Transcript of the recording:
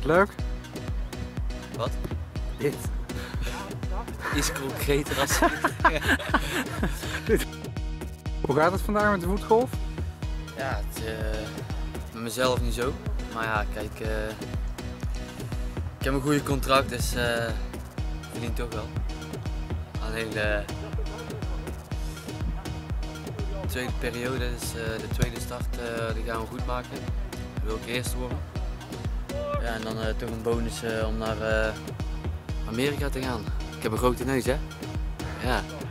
Leuk? Wat? Dit. Iets concreter als Hoe gaat het vandaag met de voetgolf? Ja, met mezelf niet zo. Maar ja, kijk, ik heb een goede contract, dus verdien toch wel. Alleen de tweede periode, dus de tweede start, die gaan we goed maken. Dan wil ik eerste worden. Ja, en dan toch een bonus om naar Amerika te gaan. Ik heb een grote neus, hè? Ja.